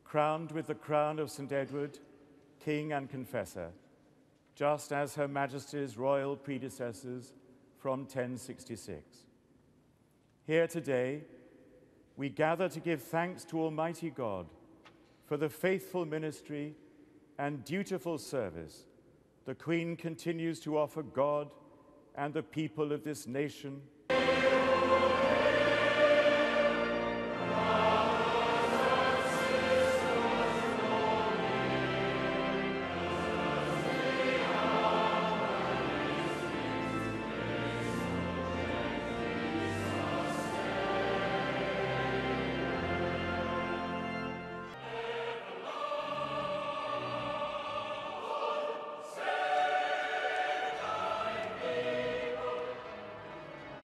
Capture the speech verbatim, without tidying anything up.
crowned with the crown of Saint Edward, King and Confessor, just as Her Majesty's royal predecessors from ten sixty-six. Here today, we gather to give thanks to Almighty God for the faithful ministry and dutiful service the Queen continues to offer God and the people of this nation